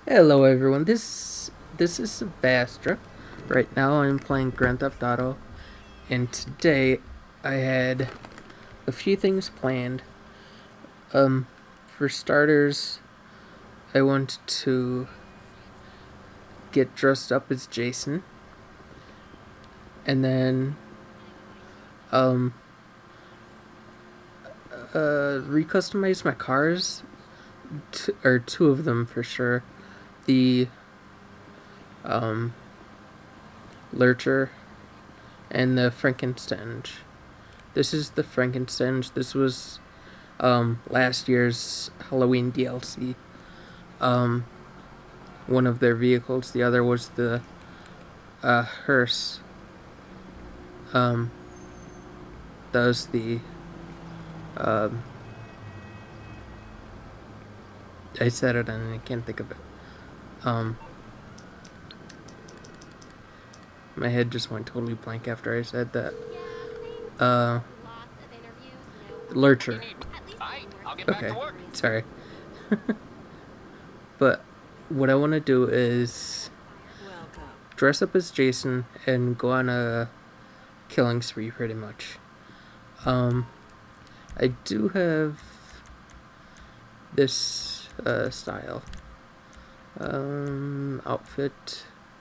Hello everyone, this is Sebastra. Right now I'm playing Grand Theft Auto, and today I had a few things planned. For starters, I want to get dressed up as Jason, and then um recustomize my cars, or two of them for sure. The um Lurcher and the Frankenstein. This is the Frankenstein. This was last year's Halloween DLC. One of their vehicles. The other was the hearse. Um, that was the um, I said it and I can't think of it. My head just went totally blank after I said that. Lurcher. Okay, sorry. But what I want to do is dress up as Jason and go on a killing spree, pretty much. I do have this style outfit.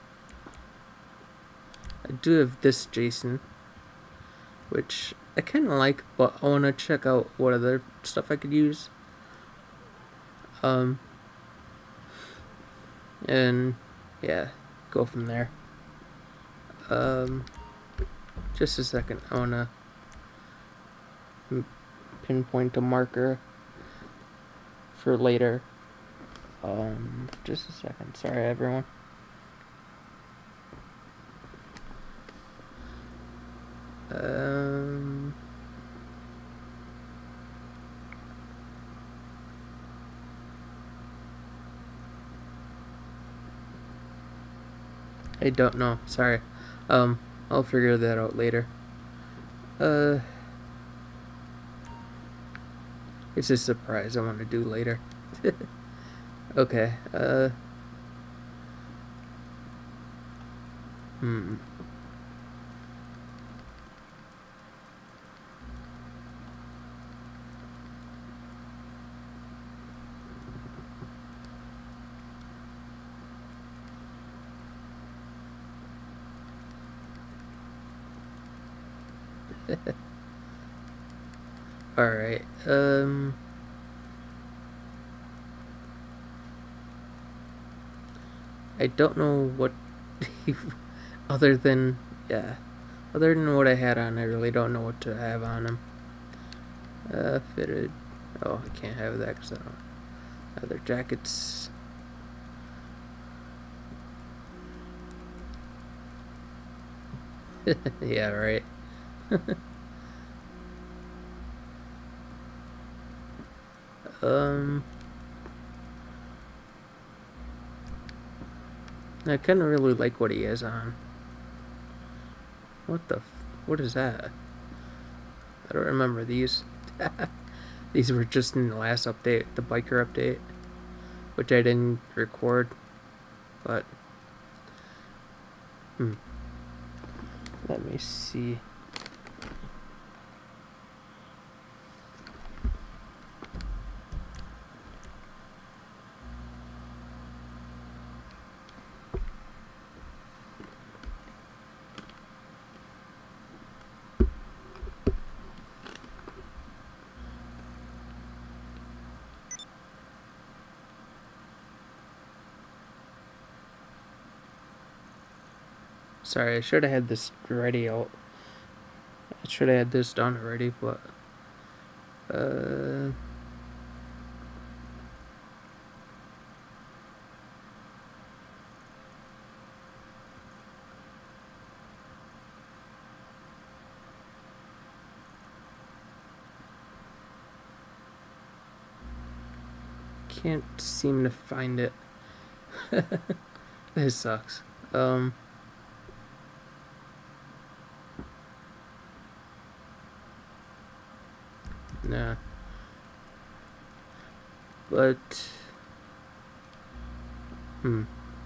I do have this Jason, which I kind of like, but I want to check out what other stuff I could use. And yeah, go from there. Just a second, I want to pinpoint a marker for later. Just a second, sorry everyone. I don't know, sorry. I'll figure that out later. It's a surprise I want to do later. Okay, alright, I don't know what other than what I had on. I really don't know what to have on him. Fitted. Oh, I can't have that because I don't have their jackets. Yeah, right. I kind of really like what he has on. What is that? I don't remember these. These were just in the last update, the biker update, which I didn't record, but let me see. Sorry, I should have had this ready out. I should have had this done already, but can't seem to find it. This sucks. Nah. But Hmm.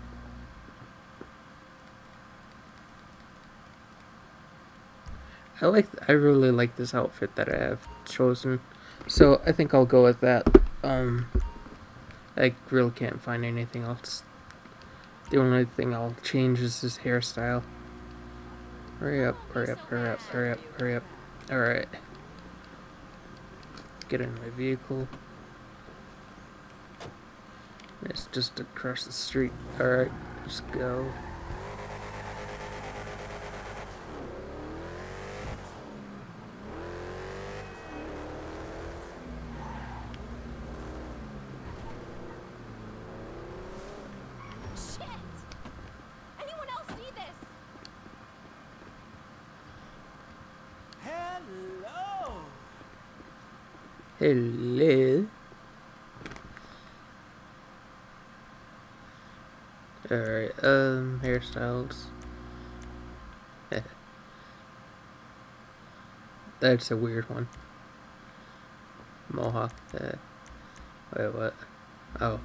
I really like this outfit that I have chosen, so I think I'll go with that. I really can't find anything else. The only thing I'll change is his hairstyle. Hurry up, hurry up, hurry up, hurry up, hurry up. Alright. Get in my vehicle. It's just across the street. Alright, let's go. Hello. Alright, hairstyles. That's a weird one. Mohawk. Wait, what? Oh.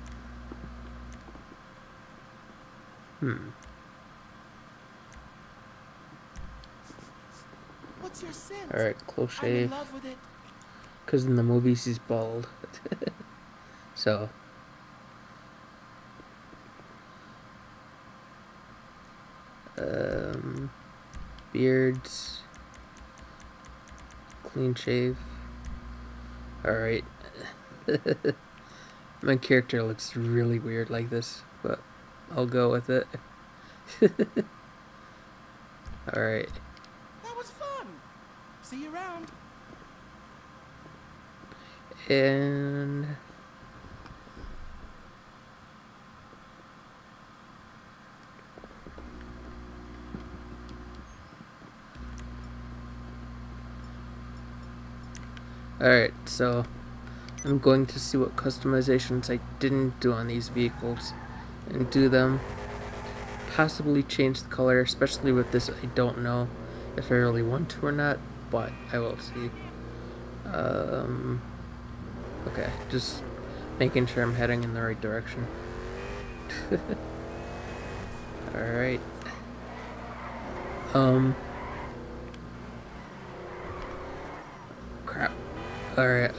What's your sense? Alright, close I'm in shave. love with it. Because in the movies he's bald. So. Beards. Clean shave. Alright. My character looks really weird like this, but I'll go with it. Alright. That was fun. See you around. And alright, so I'm going to see what customizations I didn't do on these vehicles and do them. Possibly change the color, especially with this. I don't know if I really want to or not, but I will see. Okay, just making sure I'm heading in the right direction. Alright. Crap. Alright,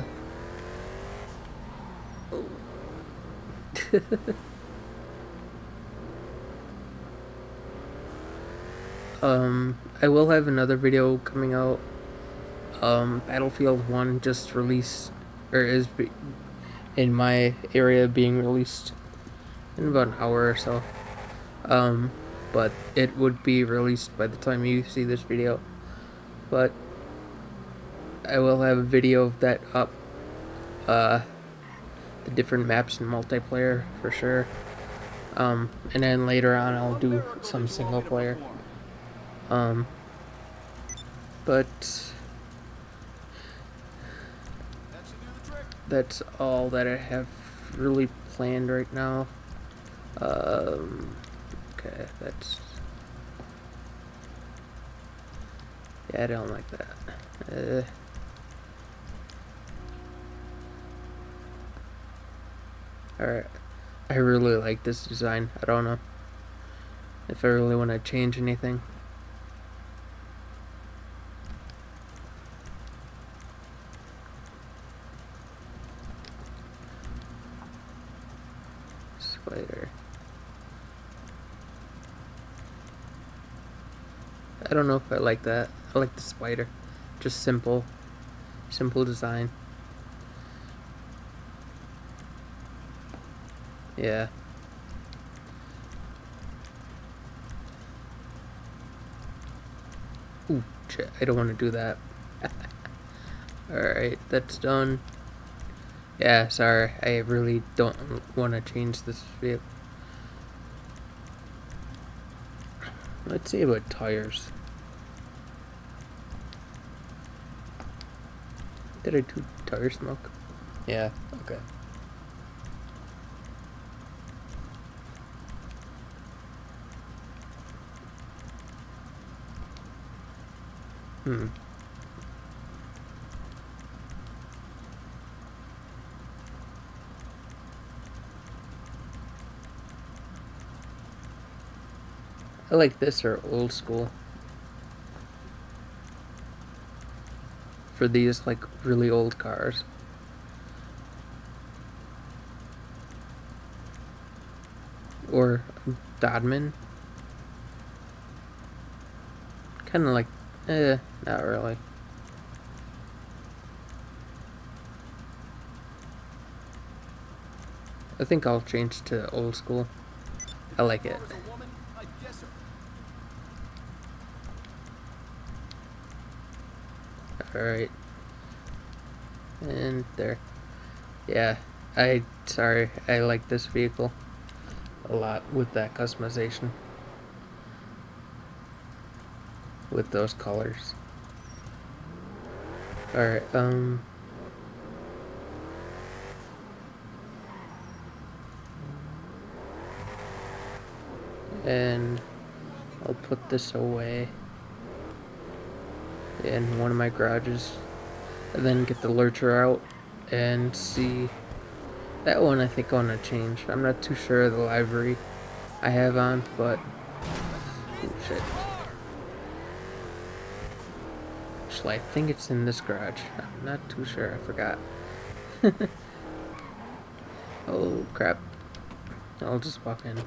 I will have another video coming out. Battlefield 1 just released, or is in my area being released in about an hour or so. But it would be released by the time you see this video. But I will have a video of that up. The different maps and multiplayer for sure. And then later on I'll do some single player. But that's all that I have really planned right now. Okay, that's... Yeah, I don't like that. Alright. I really like this design. I don't know if I really want to change anything. Spider. I don't know if I like that. I like the spider. Just simple design. Yeah. Ooh, shit, I don't want to do that. Alright, that's done. Yeah, sorry, I really don't want to change this vehicle. Let's see about tires. Did I do tire smoke? Yeah, okay. I like this or old school. For these like really old cars. Or Dodman. Kinda like, not really. I think I'll change to old school. I like it. Alright. And there. Yeah, sorry, I like this vehicle a lot with that customization. With those colors. Alright, and I'll put this away in one of my garages, and then get the lurcher out and see. That one I think I'm gonna change. I'm not too sure of the livery I have on, but oh shit. Actually, I think it's in this garage. I'm not too sure. I forgot. Oh crap! I'll just walk in.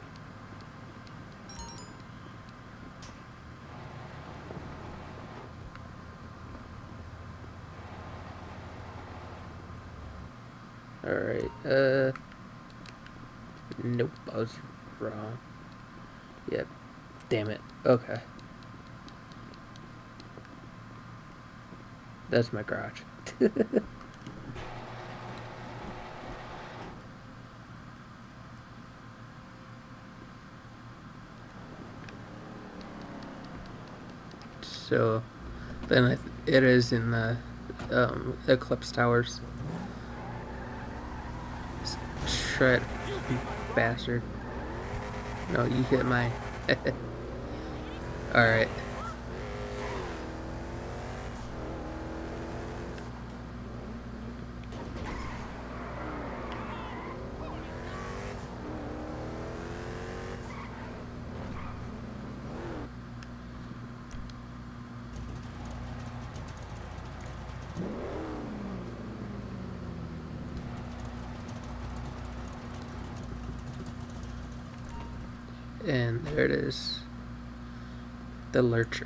Alright, nope, I was wrong. Yep, damn it. Okay. That's my garage. So, then it is in the, Eclipse Towers. Shred, you bastard. No, you hit my. Alright. And there it is. The Lurcher.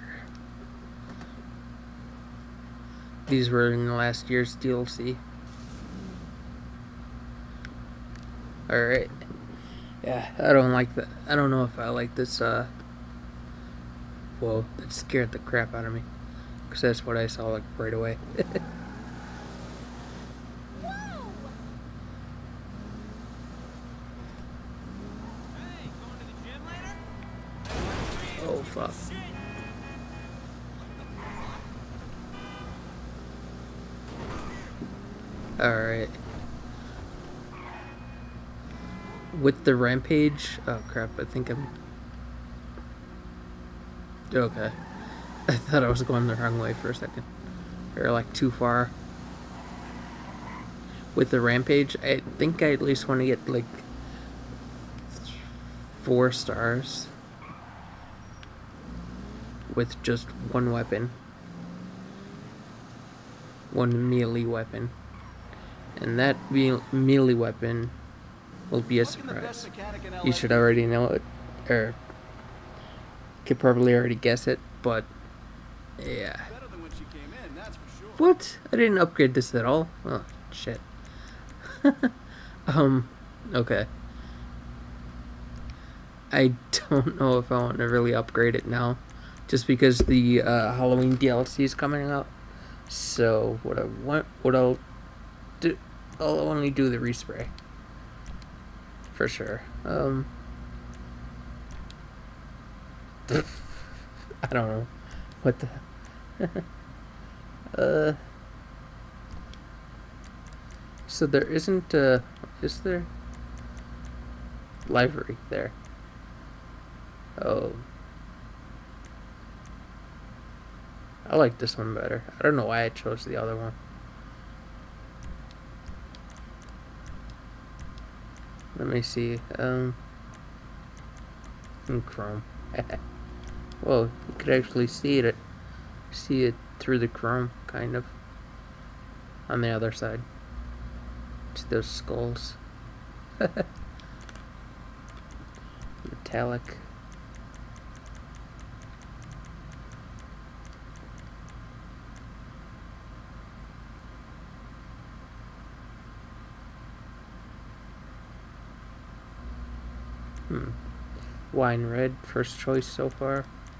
These were in last year's DLC. Alright. Yeah, I don't like that. I don't know if I like this, whoa, that scared the crap out of me. Because that's what I saw, like, right away. Oh, fuck. Alright. With the Rampage... Oh, crap, I think I'm... Okay. I thought I was going the wrong way for a second. Or, like, too far. With the Rampage, I think I at least want to get, like, 4 stars. With just one weapon. One melee weapon. And that melee weapon will be a surprise. You should already know it, or could probably already guess it, but yeah. What? I didn't upgrade this at all? Oh, shit. Okay. I don't know if I want to really upgrade it now, just because the Halloween DLC is coming out. So I'll only do the respray for sure. I don't know what the so there isn't is there library there? Oh, I like this one better. I don't know why I chose the other one. Let me see. In Chrome. Well, you could actually see it through the chrome, kind of, on the other side. See those skulls? Metallic. Wine red, first choice so far.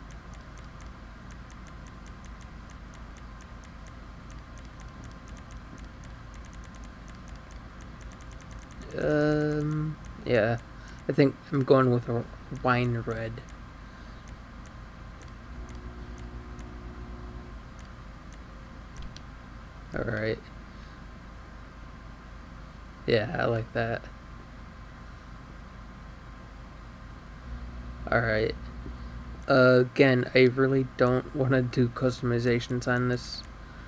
Yeah, I think I'm going with a wine red. Alright. Yeah, I like that. Alright. Again, I really don't want to do customizations on this.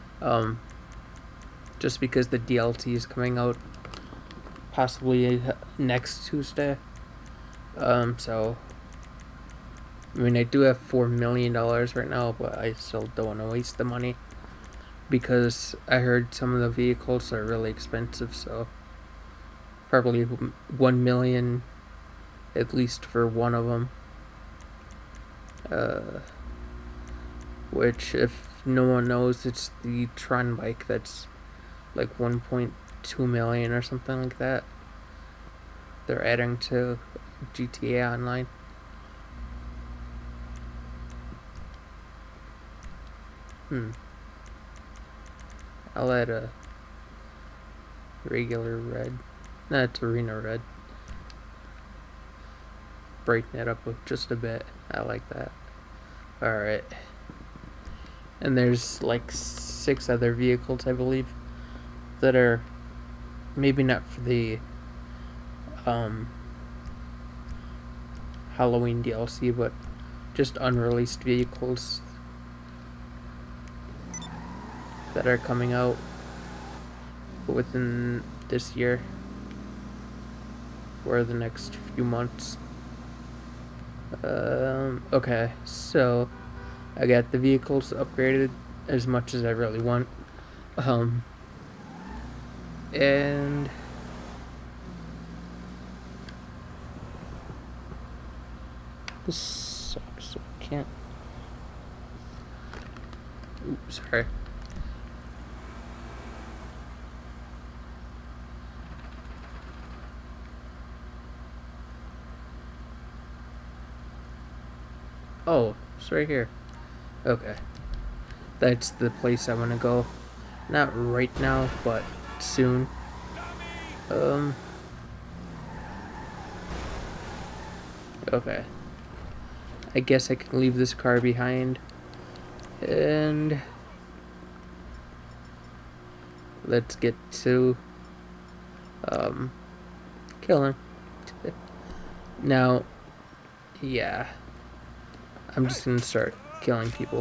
Just because the DLC is coming out possibly next Tuesday. So, I mean, I do have $4 million right now, but I still don't want to waste the money. Because I heard some of the vehicles are really expensive, so probably 1 million at least for one of them. Which, if no one knows, it's the Tron bike that's like 1.2 million or something like that. They're adding to GTA Online. I'll add a regular red. No, it's arena red. Brighten it up just a bit. I like that. Alright. And there's like 6 other vehicles, I believe, that are maybe not for the Halloween DLC, but just unreleased vehicles that are coming out within this year or the next few months. Okay, so I got the vehicles upgraded as much as I really want. And this sucks, so I can't. Oops, sorry. Oh, it's right here. Okay. That's the place I want to go. Not right now, but soon. Okay. I guess I can leave this car behind. And let's get to killing. Now, yeah. I'm just gonna start killing people.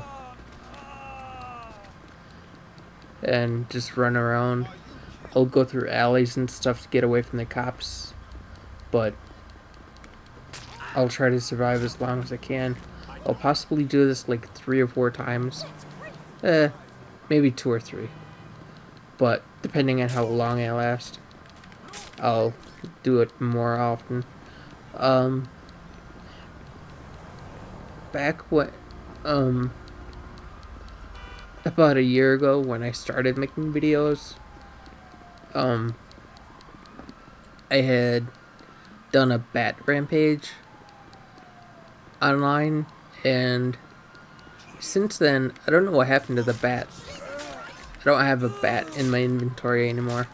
And just run around. I'll go through alleys and stuff to get away from the cops. But I'll try to survive as long as I can. I'll possibly do this like 3 or 4 times. Maybe 2 or 3. But depending on how long I last, I'll do it more often. Back when, about a year ago when I started making videos, I had done a bat rampage online, and since then, I don't know what happened to the bat. I don't have a bat in my inventory anymore.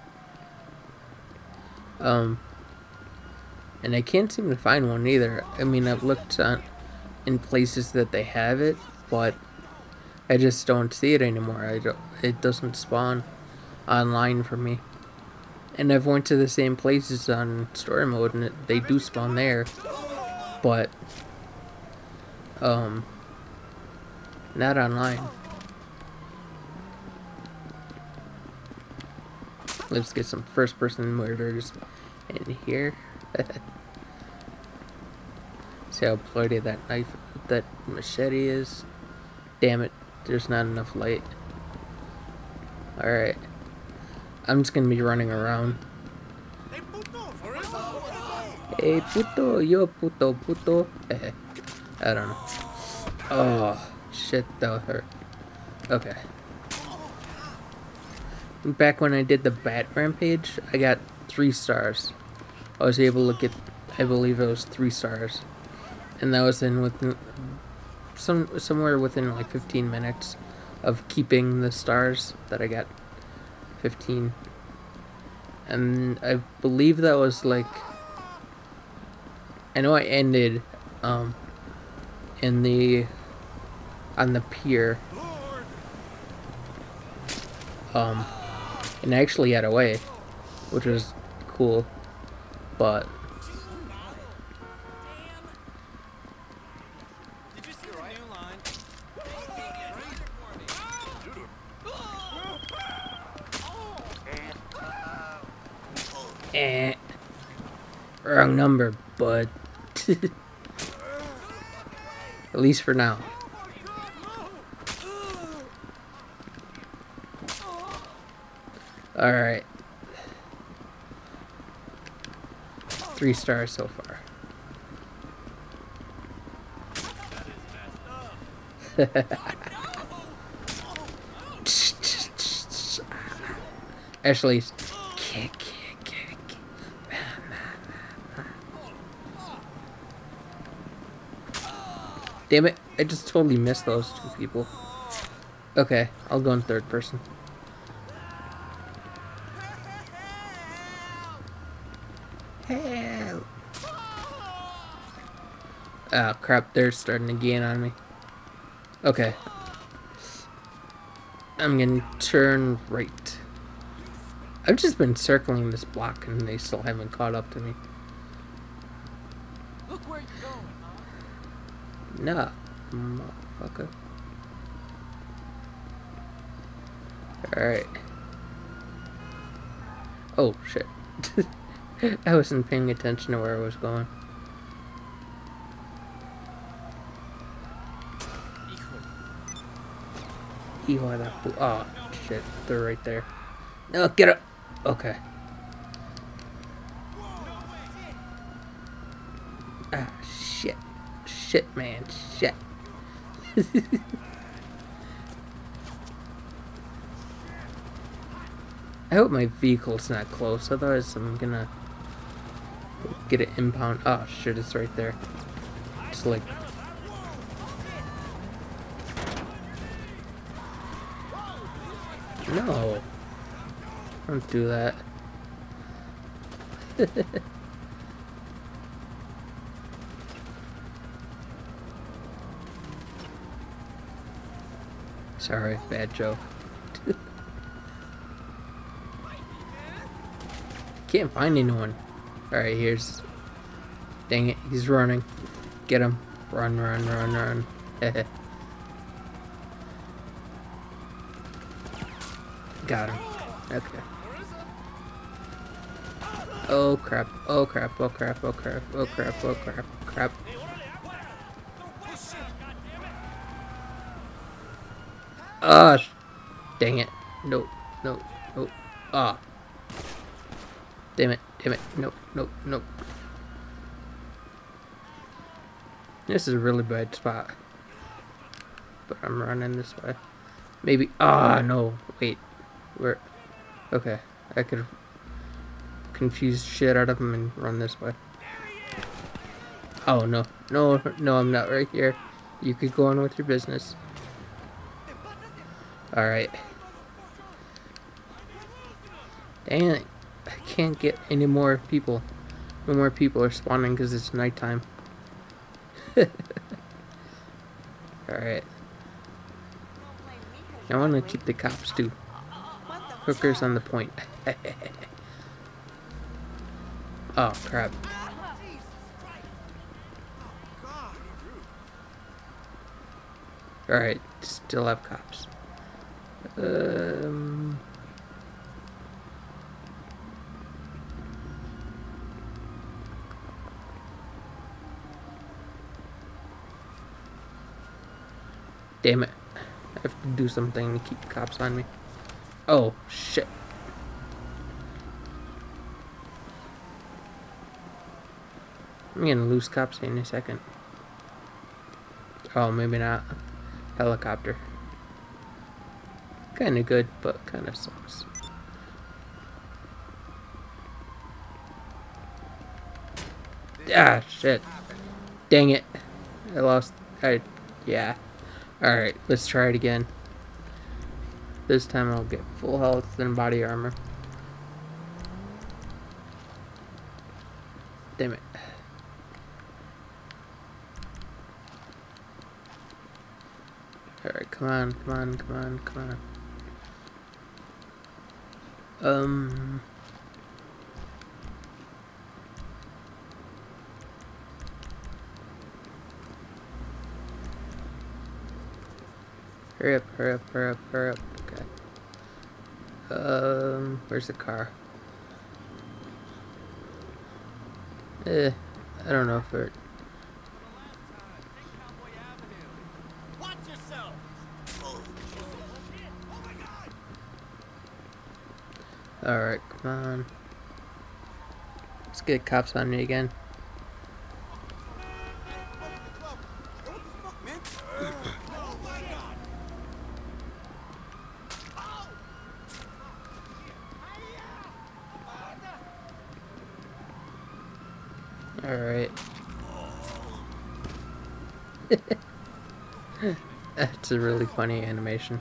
And I can't seem to find one either. I mean, I've looked in places that they have it, but I just don't see it anymore. It doesn't spawn online for me. And I've went to the same places on story mode, and they do spawn there, but not online. Let's get some first-person murders in here. See how bloody that knife, that machete is. Damn it, there's not enough light. Alright. I'm just gonna be running around. Hey puto, yo puto, puto. I don't know. Oh, shit, that hurt. Okay. Back when I did the Bat Rampage, I got 3 stars. I was able to get, I believe it was 3 stars. And that was within somewhere within like 15 minutes of keeping the stars that I got. 15. And I believe that was like, I know I ended on the pier, and I actually got away, which was cool, but wrong number, but at least for now. Alright. 3 stars so far. Ashley, kick. Damn it, I just totally missed those 2 people. Okay, I'll go in 3rd person. Help! Ah, crap, they're starting to gain on me. Okay. I'm gonna turn right. I've just been circling this block and they still haven't caught up to me. Look where you're going, huh? Nah, motherfucker. Alright. Oh, shit. I wasn't paying attention to where I was going. Oh, shit. They're right there. No, get up! Okay. Ah, shit. Shit, man. Shit. I hope my vehicle's not close, otherwise I'm gonna get it impound. Oh shit, it's right there. It's like... No! Don't do that. Sorry, bad joke. Can't find anyone. Alright, here's... Dang it, he's running. Get him. Run. Got him. Okay. Oh crap. Ah, dang it. No. Ah. Damn it. Nope. This is a really bad spot. But I'm running this way. Maybe. Ah, no. Wait. Where? Okay. I could confuse shit out of him and run this way. Oh, no. No, I'm not right here. You could go on with your business. Alright. Dang it. I can't get any more people. No more people are spawning because it's nighttime. Alright. I want to keep the cops too. Hookers on the point. Oh crap. Alright, still have cops. Damn it. I have to do something to keep the cops on me. Oh, shit. I'm gonna lose cops in a second. Oh, maybe not. Helicopter. Kinda good, but kinda sucks. Ah, shit. Dang it. I lost. Yeah. Alright, let's try it again. This time I'll get full health and body armor. Damn it. Alright, come on, come on, come on, come on. Hurry up, hurry up, hurry up, hurry up. Okay. Where's the car? I don't know if it... Watch yourself. Oh my God. Alright, come on. Let's get cops on me again. Alright. That's a really funny animation.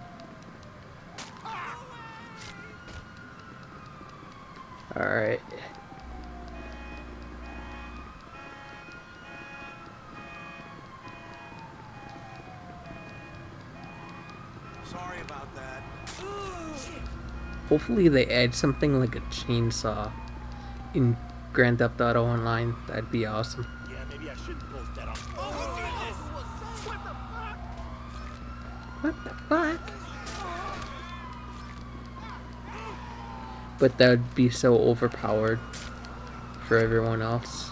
Alright. Sorry about that. Hopefully they add something like a chainsaw in Grand Theft Auto Online. That'd be awesome. Yeah, maybe I shouldn't post that on. Oh, What the fuck? But that would be so overpowered for everyone else.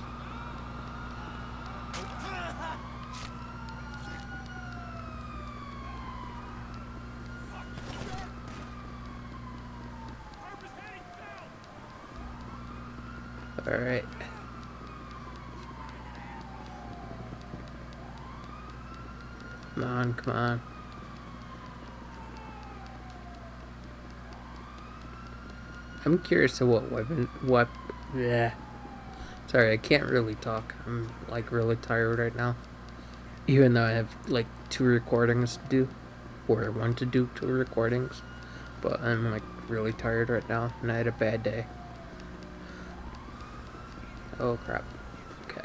Alright. Come on, come on. I'm curious to yeah. Sorry, I can't really talk. I'm like really tired right now. Even though I have like 2 recordings to do. Or I want to do 2 recordings. But I'm like really tired right now and I had a bad day. Oh crap. Okay.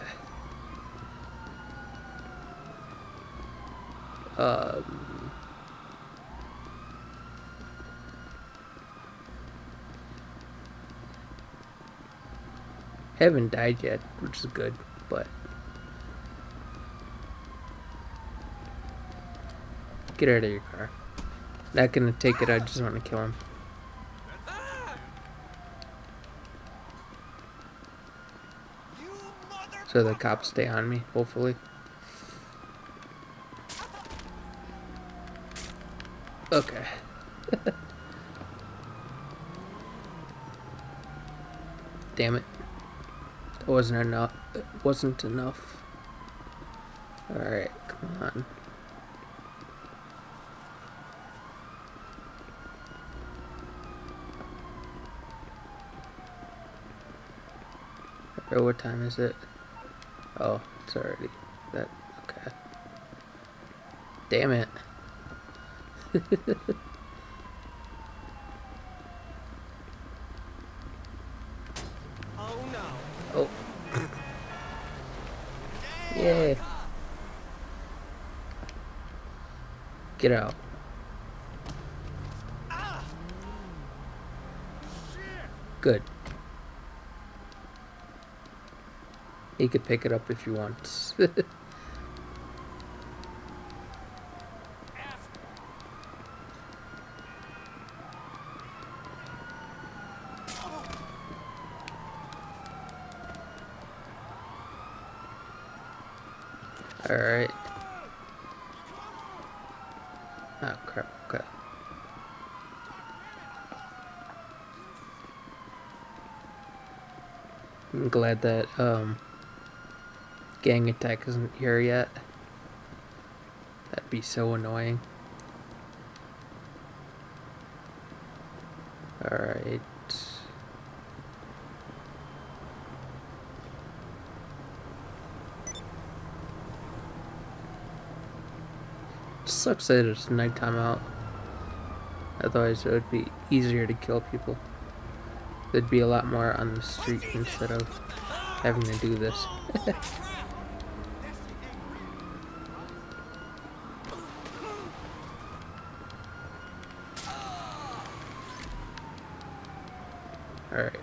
Haven't died yet, which is good, but get out of your car. Not gonna take it, I just want to kill him. So the cops stay on me, hopefully. Okay. Damn it. It wasn't enough. It wasn't enough. Alright, come on. Alright, what time is it? Oh, it's already that. Okay. Damn it. Oh no. Oh. Yay. Get out. Good. You could pick it up if you want. Alright. Oh crap, okay. I'm glad that gang attack isn't here yet. That'd be so annoying. Alright. Sucks that it's nighttime out. Otherwise it would be easier to kill people. There'd be a lot more on the street instead of having to do this. Alright.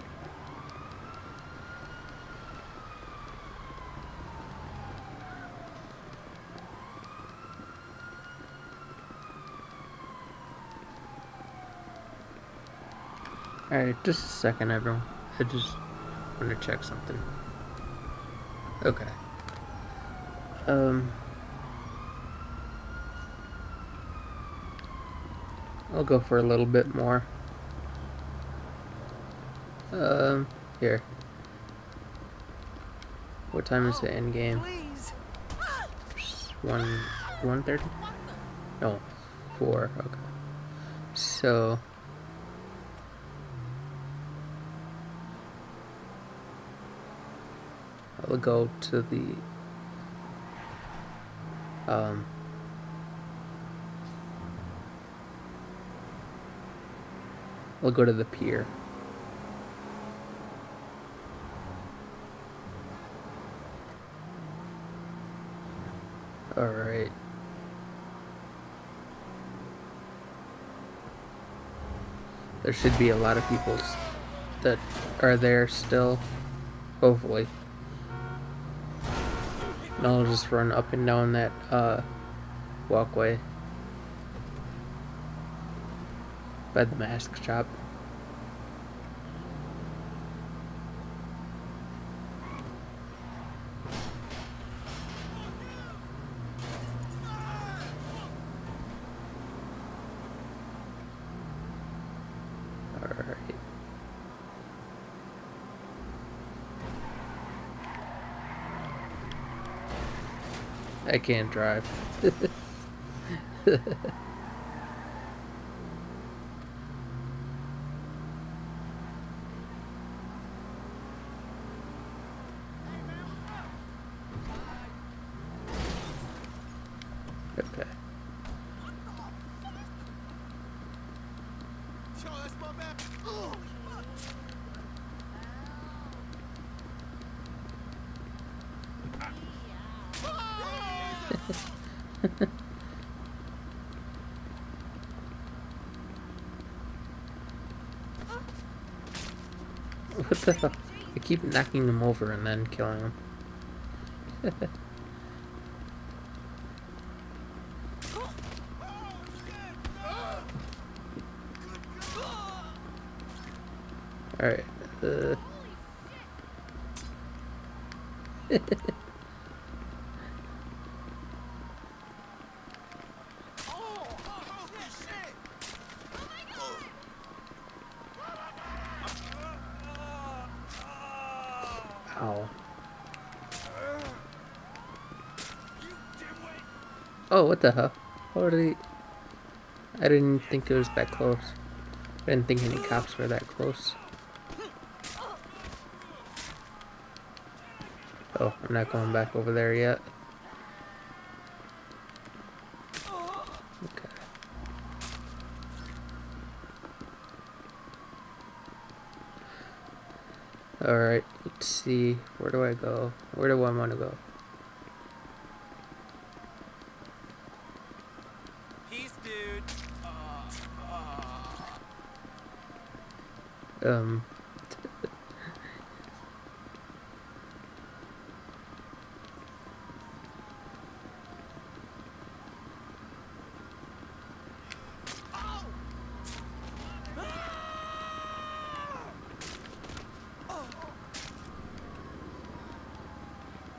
Alright, just a second, everyone. I just want to check something. Okay. I'll go for a little bit more. Here. What time is the end game? 1:30? No, 4. Okay. So I'll go to the I'll go to the pier. Alright. There should be a lot of people that are there still, hopefully. And I'll just run up and down that walkway by the mask shop. Alright. I can't drive. Okay. What the hell? I keep knocking them over and then killing them. Alright. Ow. Oh, what the hell? What are they? I didn't think it was that close. I didn't think any cops were that close. Oh, I'm not going back over there yet. Okay. Alright, let's see. Where do I go? Where do I want to go? Peace, dude.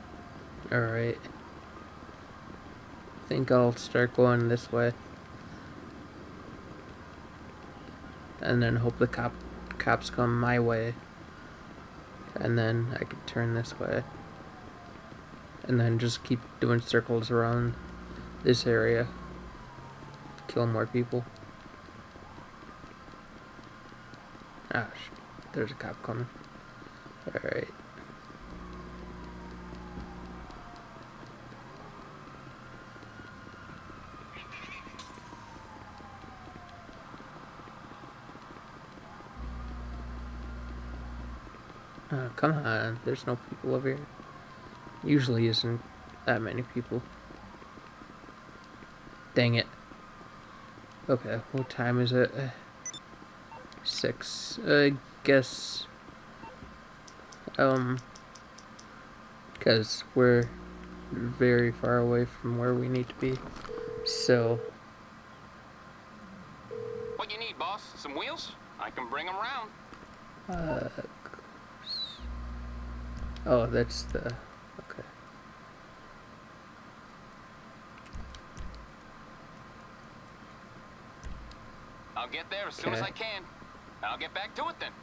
Alright. I think I'll start going this way. and then hope the cops come my way, and then I could turn this way, and then just keep doing circles around this area, kill more people. Ah, there's a cop coming. Alright. Oh, come on, there's no people over here. Usually isn't that many people. Dang it. Okay, what time is it? 6. I guess, because we're very far away from where we need to be. So, What you need, boss? Some wheels? I can bring them round. oh, that's the, okay. I'll get there as soon as Okay. I can. I'll get back to it then.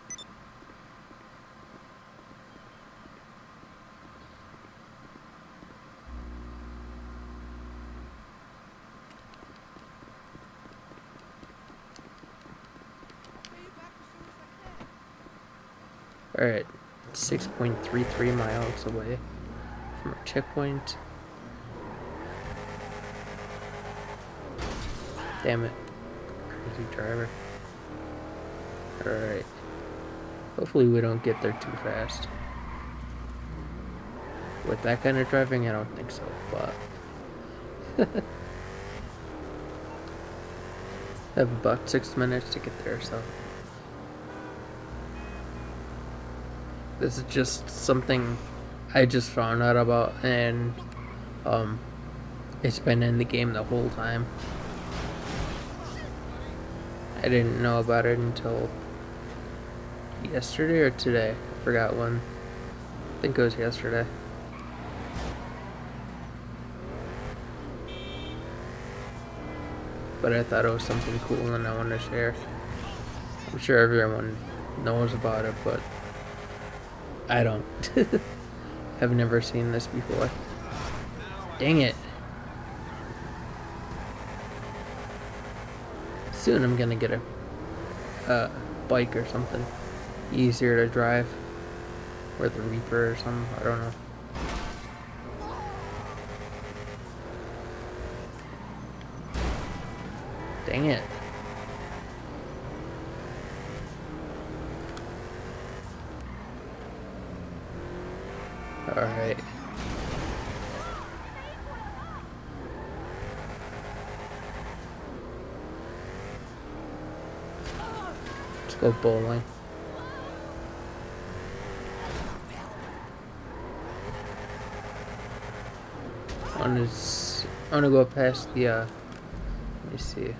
Alright, 6.33 miles away from our checkpoint. Damn it. Crazy driver. Alright. Hopefully we don't get there too fast. With that kind of driving, I don't think so, but... I have about 6 minutes to get there, so... This is just something I just found out about, and it's been in the game the whole time. I didn't know about it until yesterday or today. I forgot when. I think it was yesterday. But I thought it was something cool and I wanted to share. I'm sure everyone knows about it, but I don't. I've never seen this before. Dang it. Soon I'm gonna get a bike or something. Easier to drive. Or the Reaper or something, I don't know. Dang it. Alright. Let's go bowling. I wanna go past the let me see.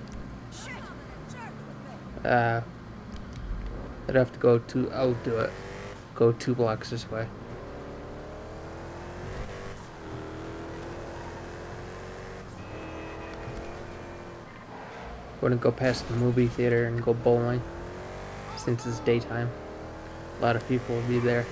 I'd have to go I'll do it. Go 2 blocks this way. Wanna go past the movie theater and go bowling. Since it's daytime. A lot of people will be there.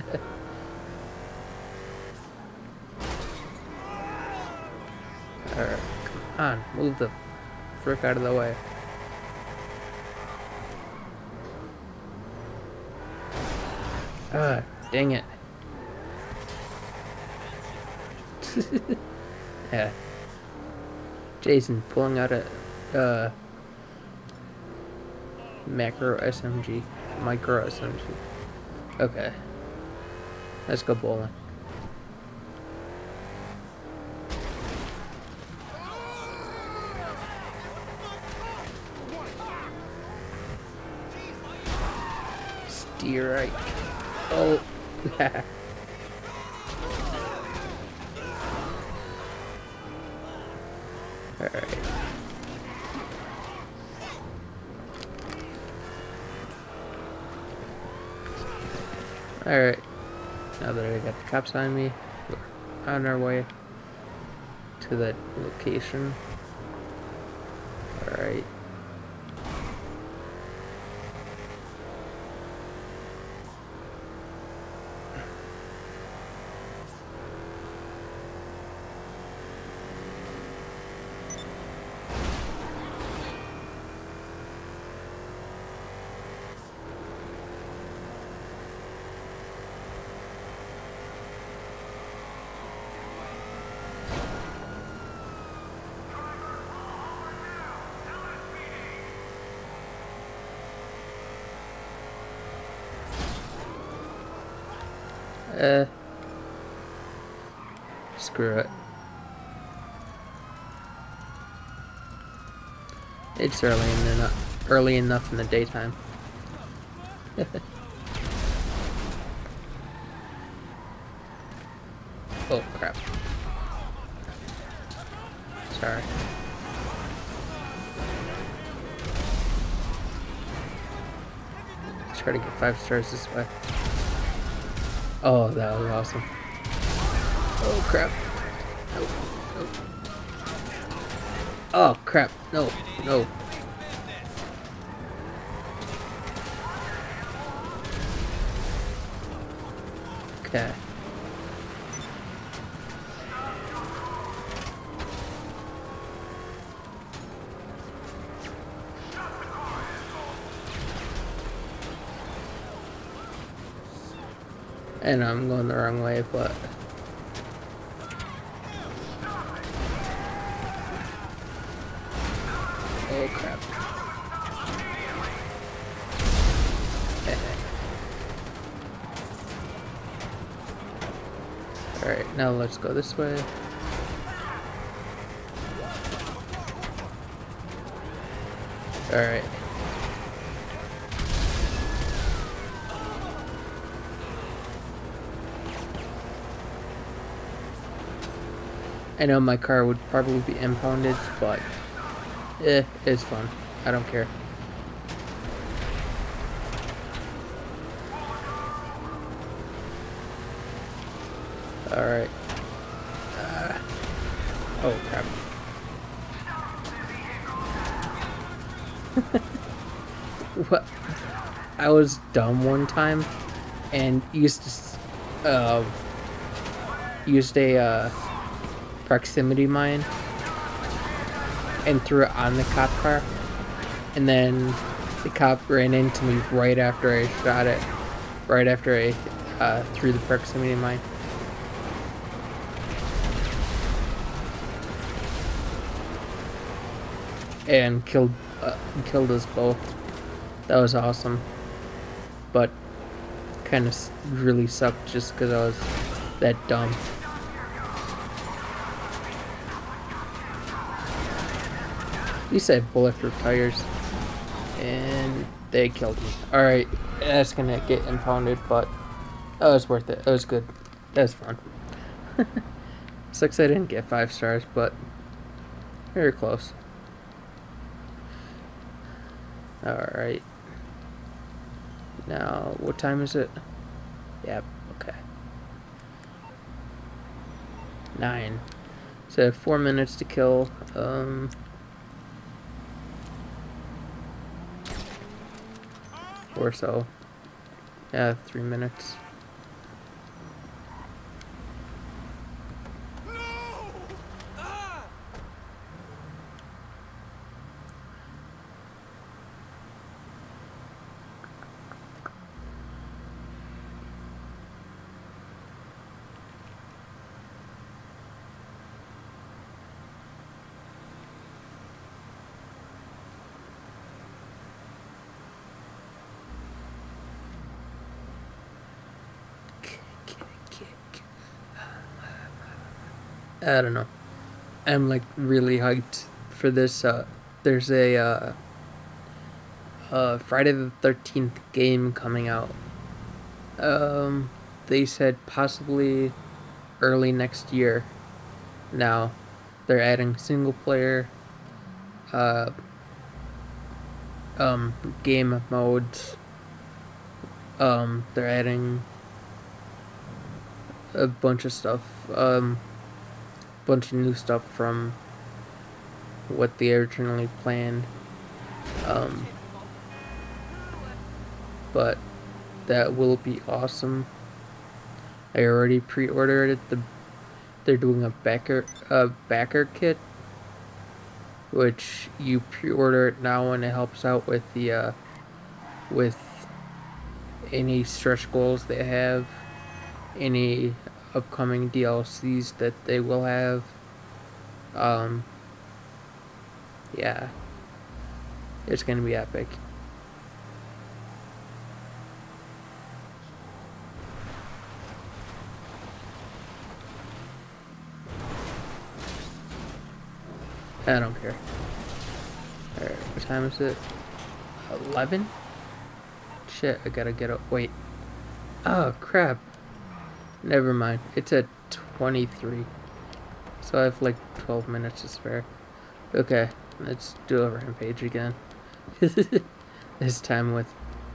Alright, come on, move the frick out of the way. Ah, dang it. Yeah. Jason pulling out a micro SMG. Okay. Let's go bowling. Steer right. Oh. Alright. Alright. Now that I got the cops on me, we're on our way to that location. Alright. Screw it. It's early enough in the daytime. Oh crap. Sorry. Let's try to get 5 stars this way. Oh, that was awesome. Oh crap. Nope. Nope. Oh crap. No. No. Okay. And I'm going the wrong way, but oh crap. Alright, now let's go this way. Alright. I know my car would probably be impounded, but it's fun. I don't care. Alright. Oh crap. What? I was dumb one time and used a proximity mine and threw it on the cop car, and then the cop ran into me right after I shot it, right after I threw the proximity mine. And killed us both. That was awesome, but kind of really sucked just because I was that dumb. At least I have bulletproof tires, and they killed me. Alright, that's gonna get impounded, but that was worth it. It was good. That was fun. Sucks I didn't get 5 stars, but very close. Alright. Now, what time is it? Yep, okay. 9. So I have 4 minutes to kill. Or so. Yeah, 3 minutes. I don't know. I'm like really hyped for this. There's a Friday the 13th game coming out. They said possibly early next year. Now, they're adding single player game modes. They're adding a bunch of stuff. Bunch of new stuff from what they originally planned. But that will be awesome. I already pre-ordered it. They're doing a backer kit, which you pre-order it now and it helps out with the with any stretch goals they have, any upcoming DLCs that they will have. Yeah, it's gonna be epic. I don't care. Alright, what time is it? 11? Shit, I gotta get up. Wait. Oh, crap. Never mind. It's at 23. So I have like 12 minutes to spare. Okay, let's do a rampage again. This time with...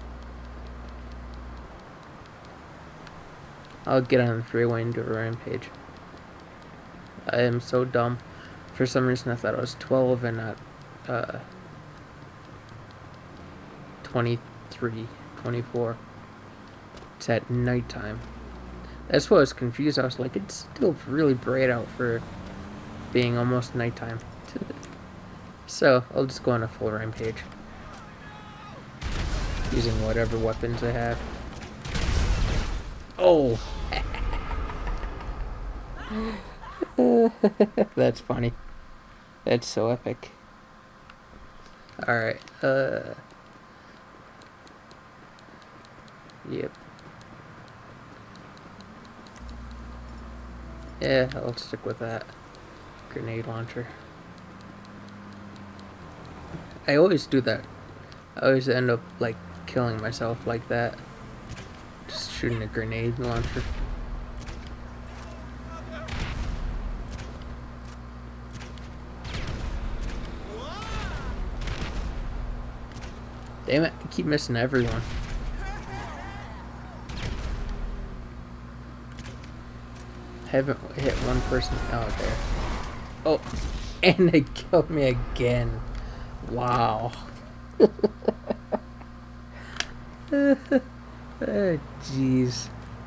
I'll get on the freeway and do a rampage. I am so dumb. For some reason I thought it was 12 and not 23, 24. It's at nighttime. That's why I was confused. I was like, it's still really bright out for being almost nighttime. So, I'll just go on a full rampage. Using whatever weapons I have. Oh! That's funny. That's so epic. Alright, yep. Yeah, I'll stick with that. Grenade launcher. I always do that. I always end up, like, killing myself like that. Just shooting a grenade launcher. Damn it, I keep missing everyone. I haven't hit one person out there. Oh, and they killed me again. Wow. Oh, jeez.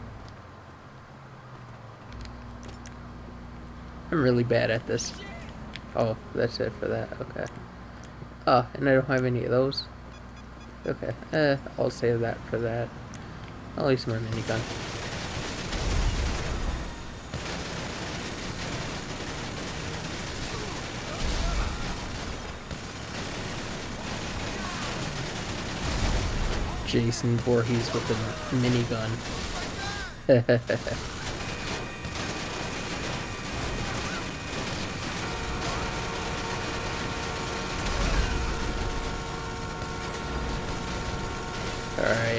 I'm really bad at this. Oh, that's it for that. Okay. Oh, and I don't have any of those. Okay. I'll save that for that. I'll use my minigun. Jason Vorhees with a minigun. Alright.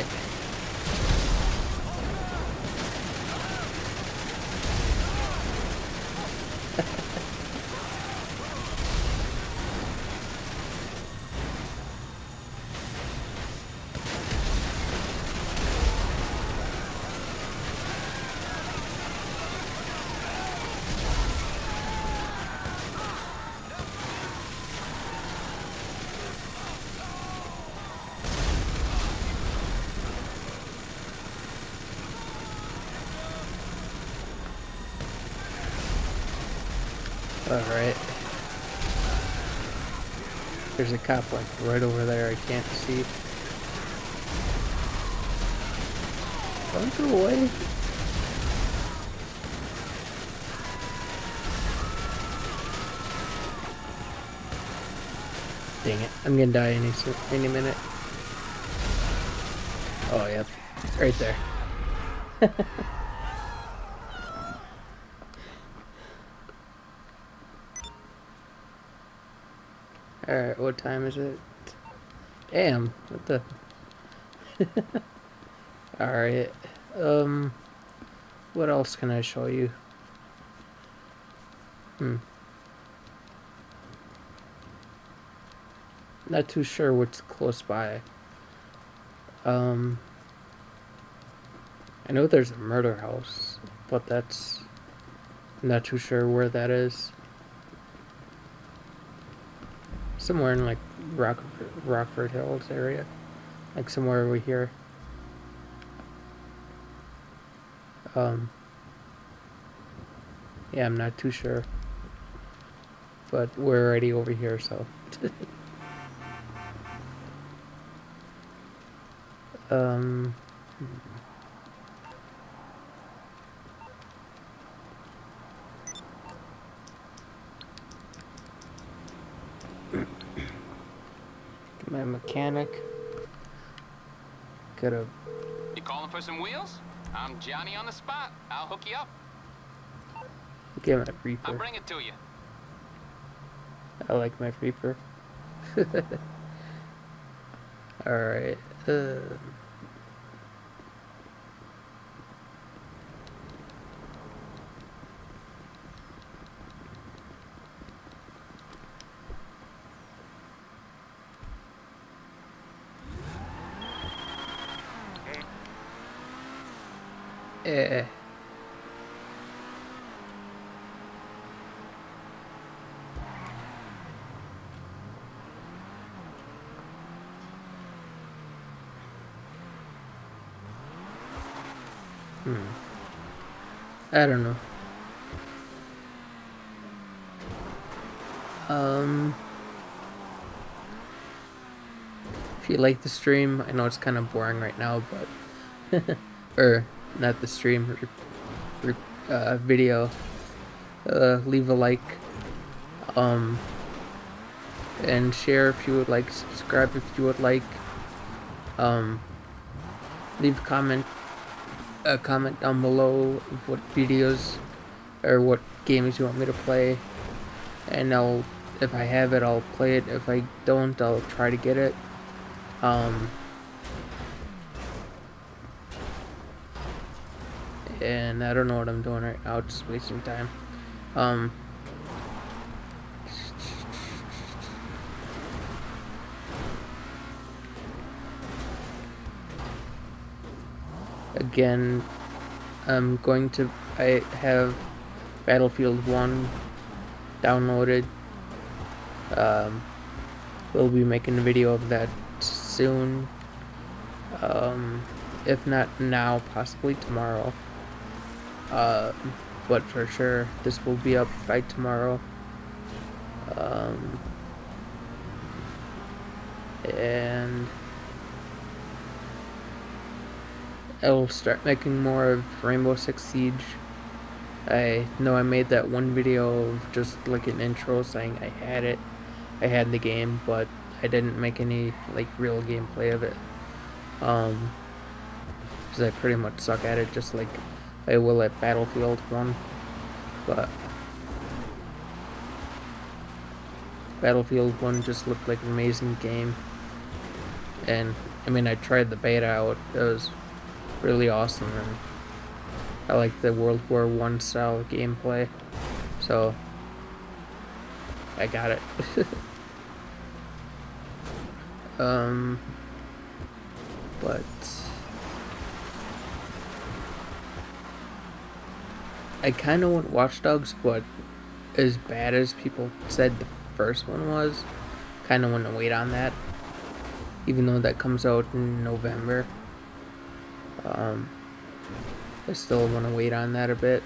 Alright. There's a cop like right over there I can't see. Don't go away. Dang it. I'm gonna die any minute. Oh, yep. Right there. Alright, what time is it? Damn, what the... Alright, what else can I show you? Not too sure what's close by. I know there's a murder house, but that's... not too sure where that is. Somewhere in like Rockford Hills area, like somewhere over here. Yeah, I'm not too sure, but we're already over here, so. My mechanic. Gotta. You calling for some wheels? I'm Johnny on the spot. I'll hook you up. Get my Reaper. I'll bring it to you. I like my Reaper. Alright, eh. I don't know. If you like the stream, I know it's kind of boring right now, but or not the stream, video. Leave a like, and share if you would like. Subscribe if you would like. Leave a comment down below of what videos or what games you want me to play, and if I have it, I'll play it. If I don't, I'll try to get it. And I don't know what I'm doing right now, just wasting time. Again, I have Battlefield 1 downloaded. We'll be making a video of that soon. If not now, possibly tomorrow. But for sure, this will be up by tomorrow. And I'll start making more of Rainbow Six Siege. I know I made that one video of just like an intro saying I had the game, but I didn't make any like real gameplay of it. Because I pretty much suck at it, just like I will at Battlefield 1. But Battlefield 1 just looked like an amazing game. And I mean, I tried the beta out. It was really awesome, and I like the World War I style gameplay, so I got it. But I kind of want Watch Dogs, but as bad as people said the first one was, kind of want to wait on that, even though that comes out in November. I still want to wait on that a bit.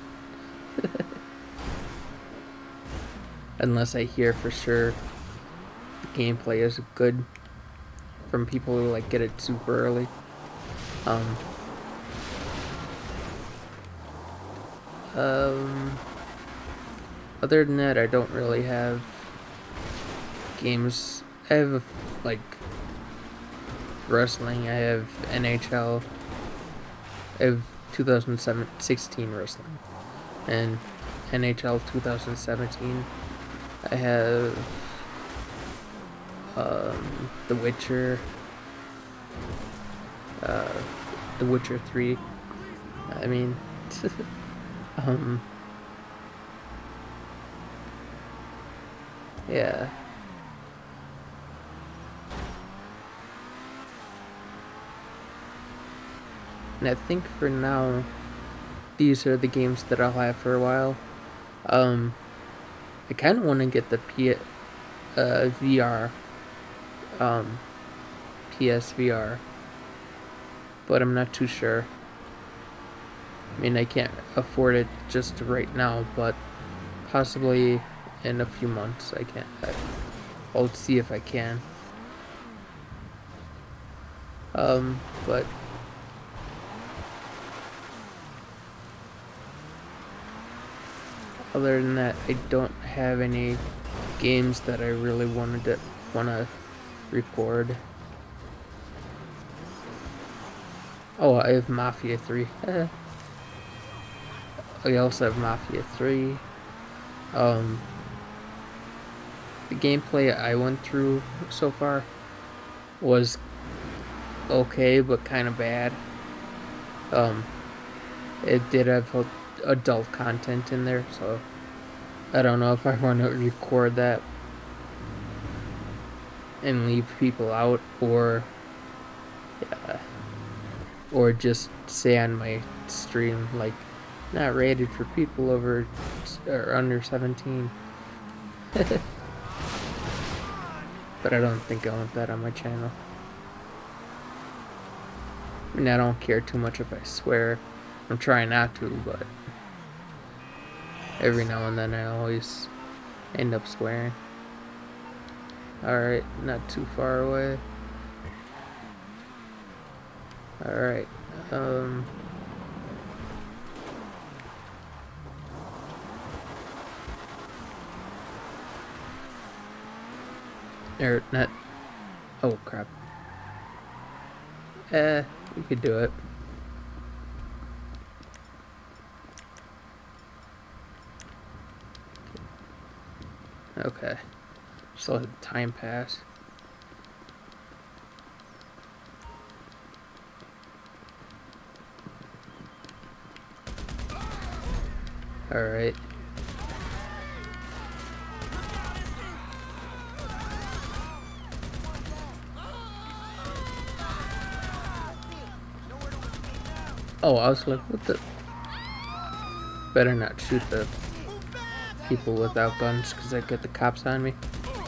Unless I hear for sure the gameplay is good from people who like get it super early. Other than that, I don't really have games. I have like wrestling. I have NHL. I have 2016 wrestling and NHL 2017. I have The Witcher, The Witcher 3. I mean, yeah. And I think for now, these are the games that I'll have for a while. I kind of want to get the VR, PSVR, but I'm not too sure. I mean, I can't afford it just right now, but possibly in a few months I can. I'll see if I can. But other than that, I don't have any games that I really want to record. Oh, I have Mafia 3. I also have Mafia 3. the gameplay I went through so far was okay, but kind of bad. It did have adult content in there, so I don't know if I want to record that and leave people out, or just say on my stream like not rated for people over or under 17. But I don't think I want that on my channel. I mean, I don't care too much if I swear. I'm trying not to, but every now and then I always end up swearing. Alright, not too far away. Alright, or not. Oh crap. We could do it. Okay. Just let the time pass. Alright. Oh, I was like, what the? Better not shoot the people without guns, because I get the cops on me.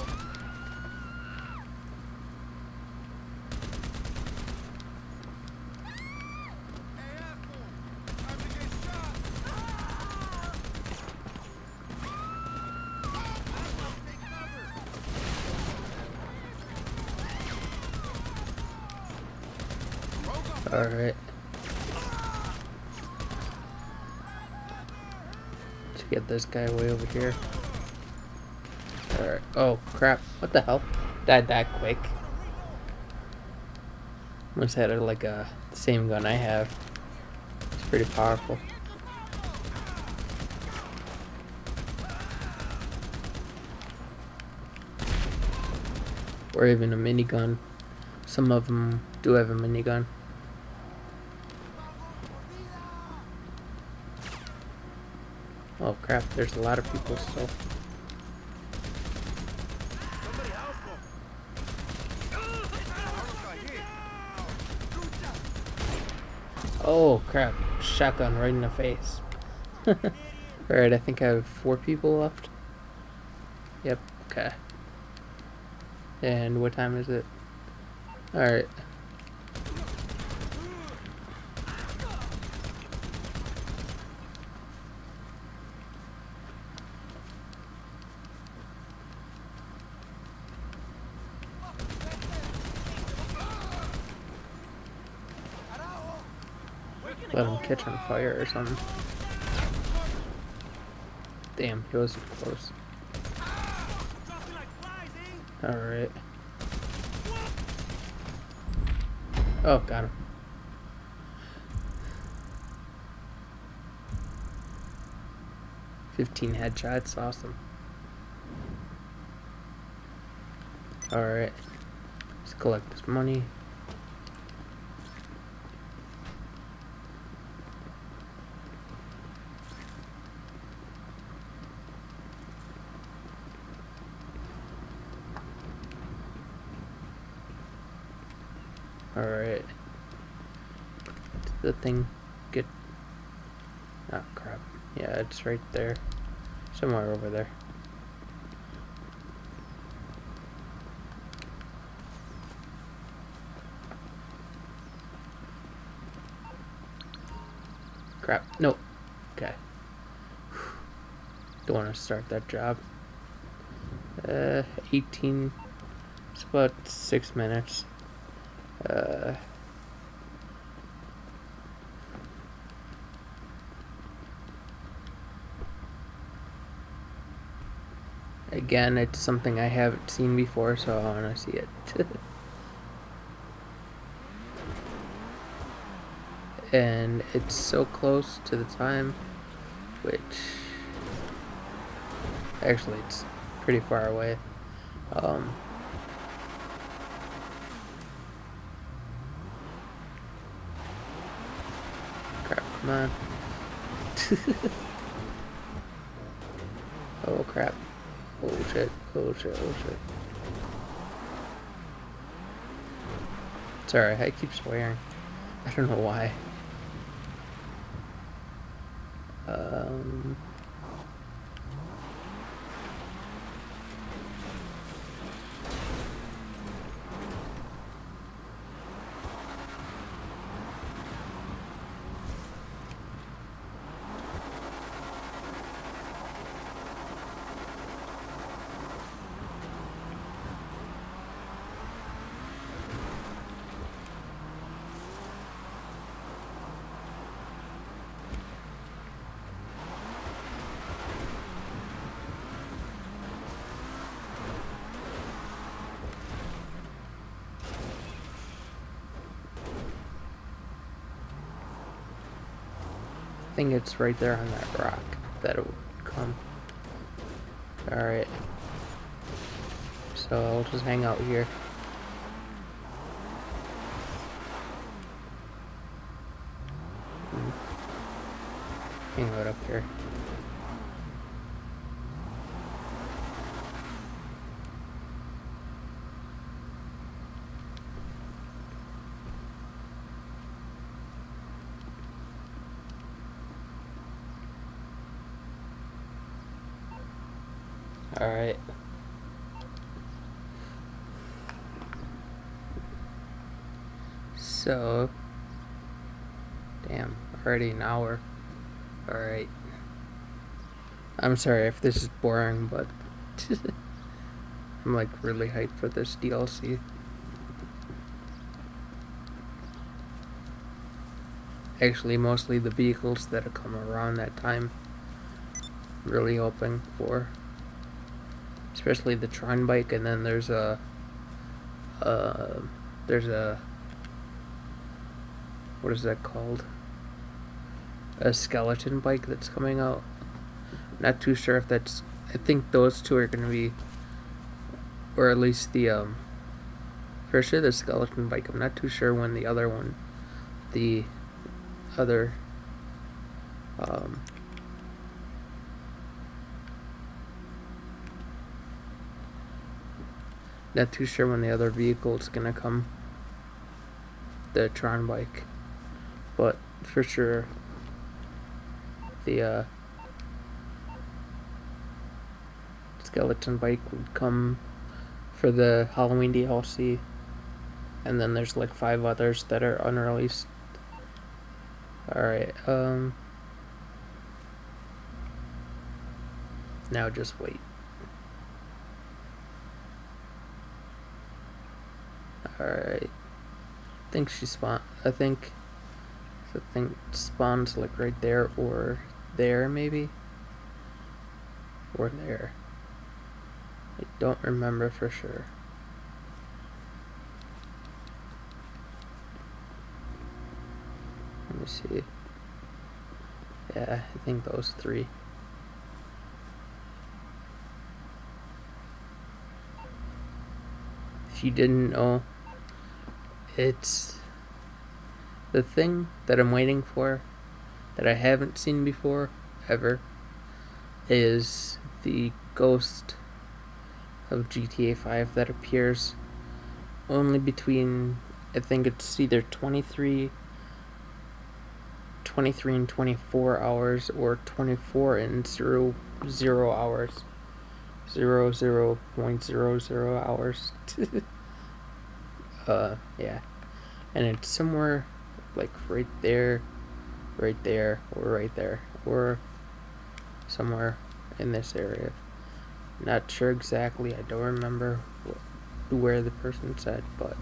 Alright. Let's get this guy way over here. Alright. Oh, crap. What the hell? Died that quick. Must had like the same gun I have. It's pretty powerful. Or even a minigun. Some of them do have a minigun. Oh crap, there's a lot of people still. Oh crap, shotgun right in the face. Alright, I think I have 4 people left. Yep, okay. And what time is it? Alright. Let him catch on fire or something. Damn, he was close. Alright. Oh, got him. $15 headshots, awesome. Alright. Let's collect this money. Alright. Did the thing get... Oh crap. Yeah, it's right there. Somewhere over there. Crap. No. Okay. Don't want to start that job. 18. It's about 6 minutes. Again, it's something I haven't seen before, so I want to see it. And it's so close to the time, which actually it's pretty far away. Crap, come on. Oh crap. Oh shit, oh shit, oh shit. Sorry, I keep swearing. I don't know why. I think it's right there on that rock that it would come. Alright. So I'll just hang out here. Hang out up here. Alright. So, damn, already an hour. Alright. I'm sorry if this is boring, but I'm like really hyped for this DLC. Actually, mostly the vehicles that have come around that time. Really hoping for. Especially the Tron bike, and then there's a what is that called? A skeleton bike that's coming out. Not too sure if that's, I think those two are gonna be, or at least the for sure the skeleton bike. I'm not too sure when the other one, the other not too sure when the other vehicle is gonna come, the Tron bike, but for sure the skeleton bike would come for the Halloween DLC, and then there's like 5 others that are unreleased. Alright, now just wait. Alright. I think she spawned. I think the thing spawns like right there or there, maybe? Or there. I don't remember for sure. Let me see. Yeah, I think those 3. If you didn't know, it's the thing that I'm waiting for that I haven't seen before ever is the ghost of GTA 5 that appears only between, I think it's either 23 and 24 hours or 24 and 0 hours. 0.00 hours. Yeah, and it's somewhere like right there, or right there, or somewhere in this area. Not sure exactly. I don't remember where the person said, but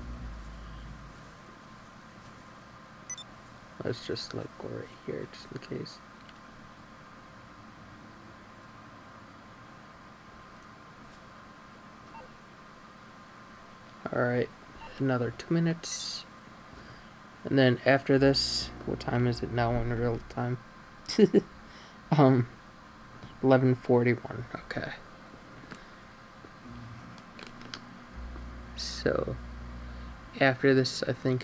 let's just like go right here just in case. Alright, another 2 minutes. And then after this, what time is it now in real time? 11:41. Okay. So after this, I think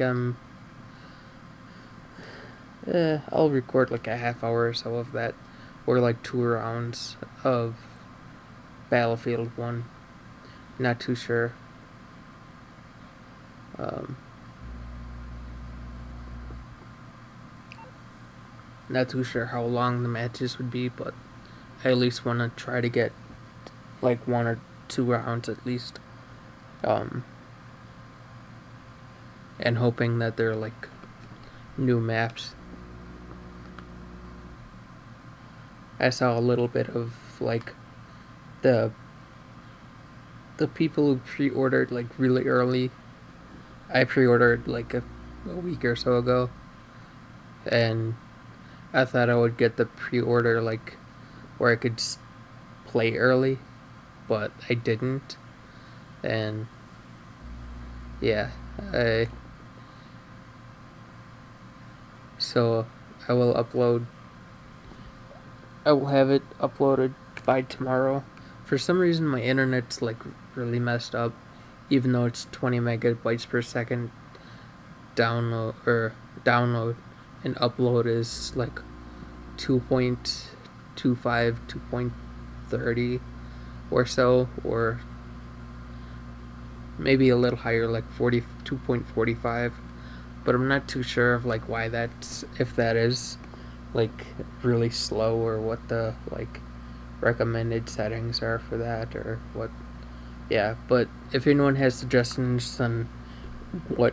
I'll record like a half hour or so of that, or like 2 rounds of Battlefield 1. Not too sure. Not too sure how long the matches would be, but I at least want to try to get like 1 or 2 rounds at least. And hoping that they're like new maps. I saw a little bit of like the people who pre-ordered like really early. I pre-ordered like a week or so ago, and I thought I would get the pre-order like where I could play early, but I didn't. And yeah, so I will have it uploaded by tomorrow. For some reason my internet's like really messed up, even though it's 20 megabytes per second download and upload is like 2.25, 2.30 or so, or maybe a little higher, like 2.45, but I'm not too sure of like why that's, if that is like really slow, or what the like recommended settings are for that, or what. Yeah, but if anyone has suggestions on what,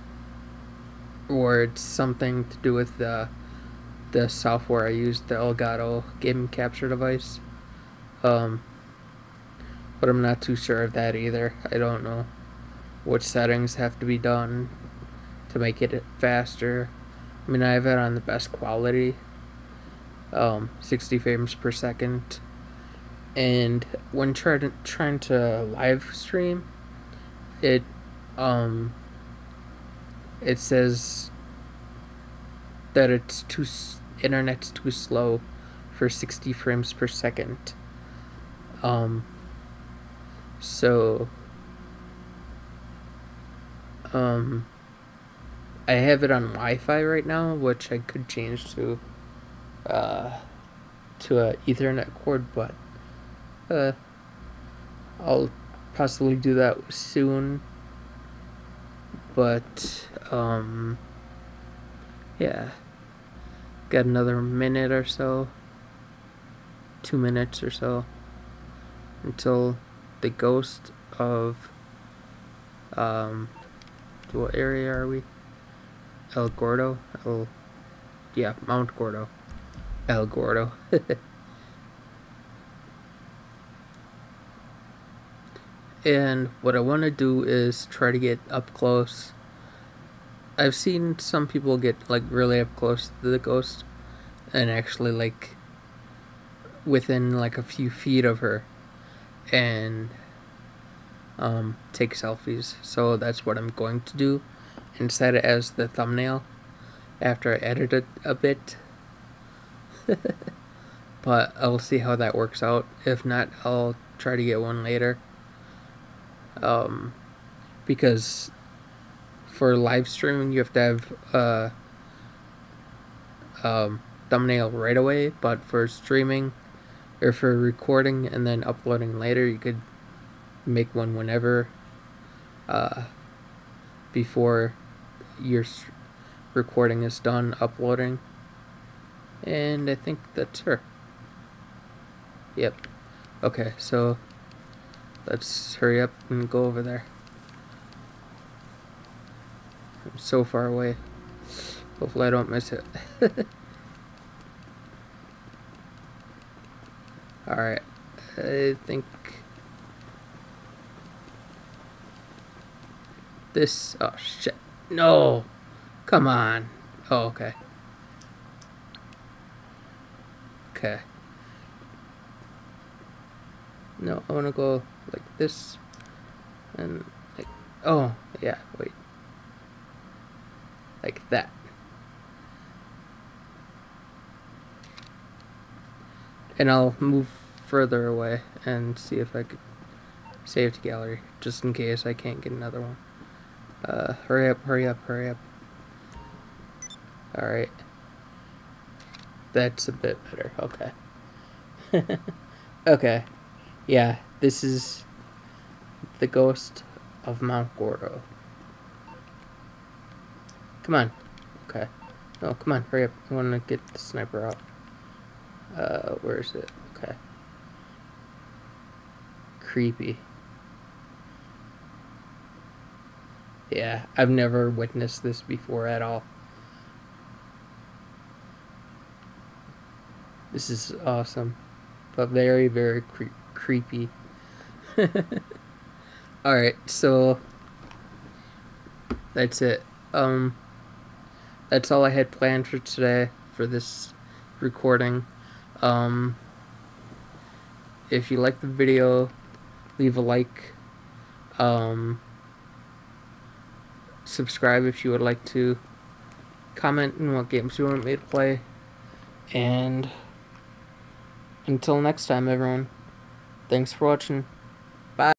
or it's something to do with the software I used, the Elgato game capture device, but I'm not too sure of that either. I don't know what settings have to be done to make it faster. I mean, I have it on the best quality, 60 frames per second, and when trying to live stream, it says that internet's too slow for 60 frames per second. So I have it on Wi-Fi right now, which I could change to a Ethernet cord, but I'll possibly do that soon. But yeah, got another minute or so, 2 minutes or so, until the ghost of what area are we? El Gordo? Yeah, Mount Gordo. El Gordo. And what I want to do is try to get up close. I've seen some people get like really up close to the ghost, and actually like within like a few feet of her, and take selfies. So that's what I'm going to do, and set it as the thumbnail after I edit it a bit. But I'll see how that works out. If not, I'll try to get one later. Because for live streaming you have to have thumbnail right away, but for streaming or for recording and then uploading later, you could make one whenever, before your recording is done uploading. And I think that's her. Yep. Okay, so let's hurry up and go over there. I'm so far away. Hopefully I don't miss it. Alright. I think this... Oh, shit. No! Come on. Oh, okay. Okay. No, I want to go like this. And like... Oh, yeah, wait. Like that. And I'll move further away and see if I could Save to gallery, just in case I can't get another one. Hurry up, hurry up, hurry up. Alright. That's a bit better, okay. Okay. Yeah, this is the ghost of Mount Gordo. Come on. Okay. No, come on, hurry up. I want to get the sniper out. Where is it? Okay. Creepy. Yeah, I've never witnessed this before at all. This is awesome. But very, very creepy. Alright, so that's it. That's all I had planned for today for this recording. If you like the video, leave a like. Subscribe if you would like to. Comment on what games you want me to play. And until next time, everyone, thanks for watching.